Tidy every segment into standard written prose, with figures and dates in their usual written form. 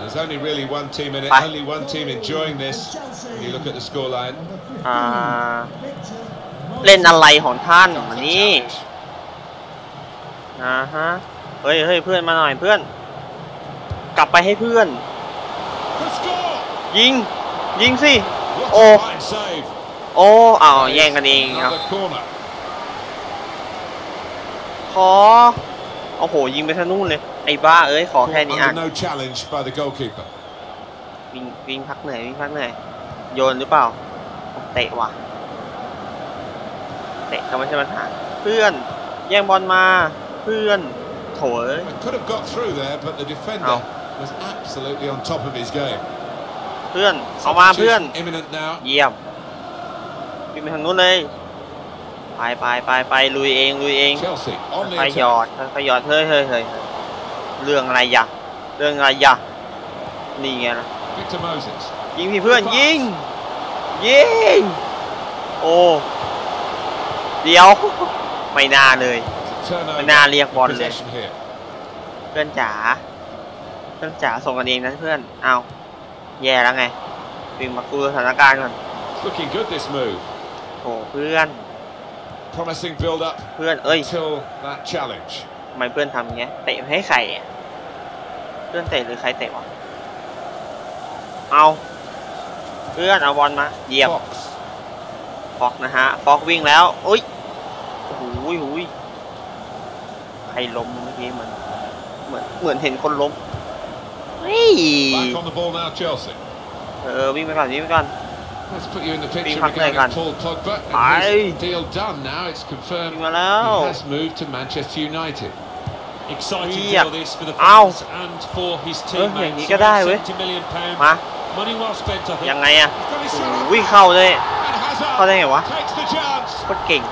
There's only really one team in it, only one team enjoying this. When you look at the scoreline. เล่นอะไรของท่านวันนี้ฮะเฮ้ยเพื่อนมาหน่อยเพื่อนกลับไปให้เพื่อนยิงสิโอ้เอาแย่งกันเองครับโอ้โหยิงไปทางนู้นเลยไอ้บ้าเอ้ยขอแค่นี้อ่ะวิ่งพักเหนื่อยโยนหรือเปล่าเตะว่ะเตะก็ไม่ใช่ปัญหาเพื่อนแย่งบอลมาเพื่อนโถยเพื่อนเอามาเพื่อนเยี่ยมวิ่งไปทางนู้นเลยไปลุยเองไปหยอดเฮ้ยเรื่องอะไรยะนี่ไงล่ะยิงพี่เพื่อนยิงโอ้เดี๋ยวไม่น่าเลยไม่น่าเรียกบอลเลยเพื่อนจ๋าส่งกันเองนะเพื่อนเอาแย่แล้วไงวิ่งมากู้สถานการณ์ก่อนโอ้เพื่อนเอ้ยทำไมเพื่อนทำอย่างเงี้ยเตะให้ใครเพื่อนเตะหรือใครเตะวะเอาเพื่อนเอาบอลมาเยี่ยมฟอกนะฮะฟอกวิ่งแล้วอุ้ยหูยใครล้มเมื่อกี้เหมือนเห็นคนล้มเฮ้ยวิ่งไปก่อนวิ่งพักเลยกันไปมาแล้วอย่างนี้ก็ได้เว้ยมายังไงอะวิ่งเข้าเลยเข้าได้ไงวะโคตรเก่ง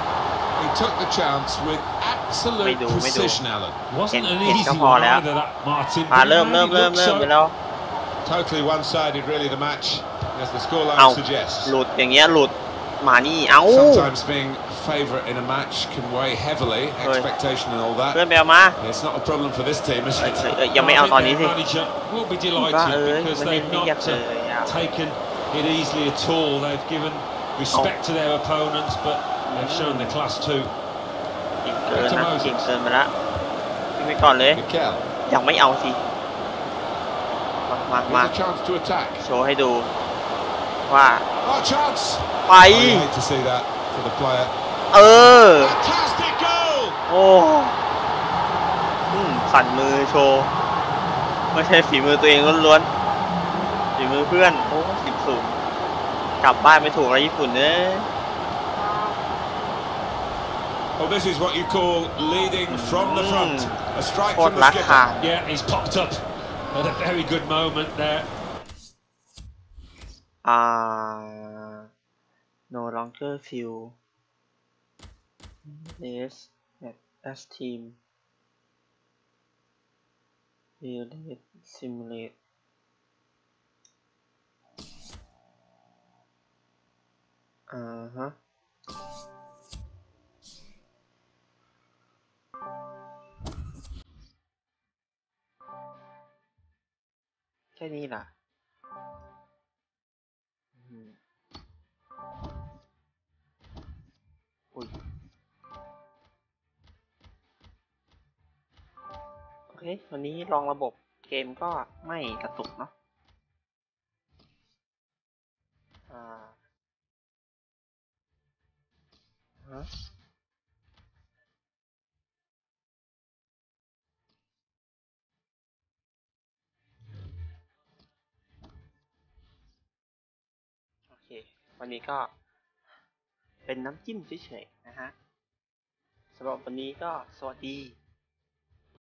ไม่ดูเห็นก็พอแล้วเริ่มไปแล้วเอาหลุดอย่างเงี้ยหลุดมานี่เอาเพื่อนไปเอามายังไม่เอาตอนนี้สิบ้ามันไม่อยากเลย it easily at all. They've given respect to their opponents, but they've shown their class too. เก่งเกินไปละไปก่อนเลยยังไม่เอาสิมาโชว์ให้ดูว่าไปโอ้สั่นมือโชว์ไม่ใช่ฝีมือตัวเองล้วนๆฝีมือเพื่อนโอ้10-0กลับบ้านไม่ถูกอะไรญี่ปุ่นเนี่ย Well, this is what you call leading from the front. A strike from the skipper. Yeah, he's popped up at a very good moment there. No longer feel this as team. Relate simulate. แค่นี้ล่ะโอเควันนี้ลองระบบเกมก็ไม่กระตุกเนาะโอเควันนี้ก็เป็นน้ำจิ้มเฉยๆนะฮะสำหรับวันนี้ก็สวัสดี